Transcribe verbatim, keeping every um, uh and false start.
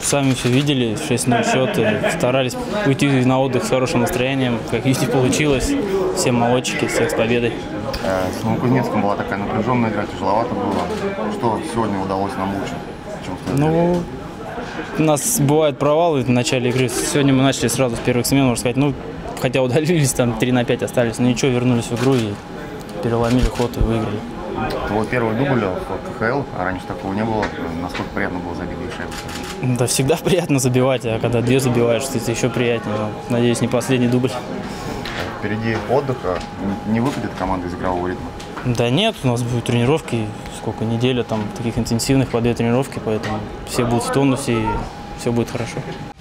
сами все видели, шесть ноль счет, старались уйти на отдых с хорошим настроением. Как видите, получилось. Всем молодчики, всех с победой. С Новокузнецком была такая напряженная игра, тяжеловато было. Что сегодня удалось нам лучше? Ну, у нас бывают провалы в начале игры. Сегодня мы начали сразу с первых смен, можно сказать. Ну, хотя удалились, там три на пять остались. Но ничего, вернулись в игру и переломили ход и выиграли. Твой первый дубль в ка ха эл, а раньше такого не было. Насколько приятно было забить шайбу? Да, всегда приятно забивать, а когда две забиваешь, это еще приятнее. Надеюсь, не последний дубль. Впереди отдыха. Не выпадет команда из игрового ритма? Да нет, у нас будут тренировки, сколько, неделя там таких интенсивных по две тренировки, поэтому все будут в тонусе и все будет хорошо.